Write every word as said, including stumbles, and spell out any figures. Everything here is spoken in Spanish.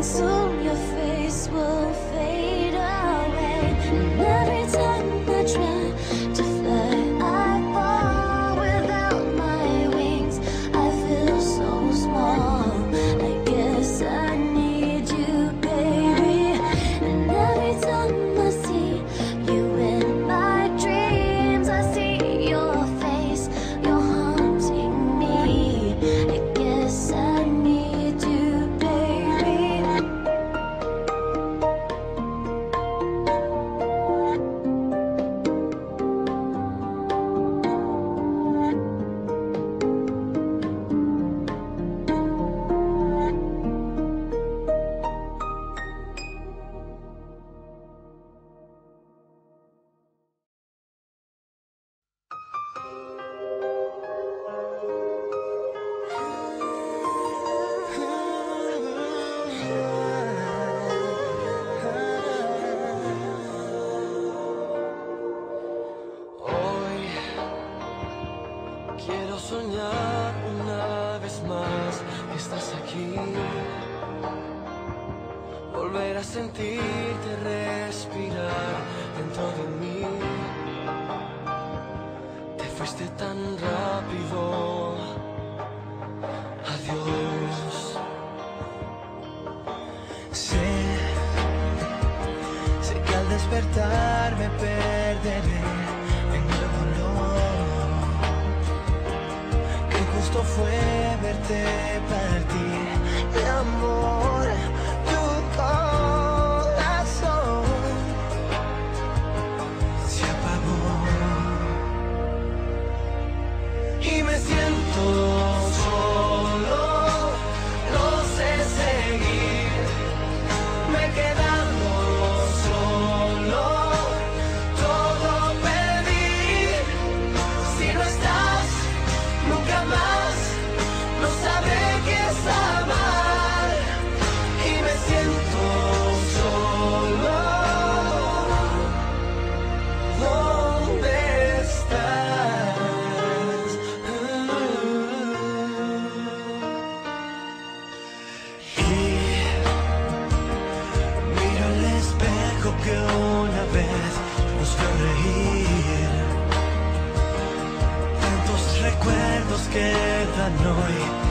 soon your face will fade away. And every time I try to fly, I fall without my wings. I feel so small. I guess I need you, baby. And every time I see you in my dreams, I see your face. You're haunting me. I guess I need you, baby. Hoy quiero soñar una vez más que estás aquí, volver a sentirte respirar dentro de mí. Te fuiste tan rápido, adiós. Sé, sé que al despertar me perderé en el dolor, que justo fue verte partir, mi amor, tu corazón se apagó y me siento solo, no sé seguir, me he quedado solo, todo perdí. Si no estás, nunca más, no sabré qué es amar y me siento solo. ¿Dónde estás? Y miro el espejo que una vez nos vio reír. Tantos recuerdos quedan hoy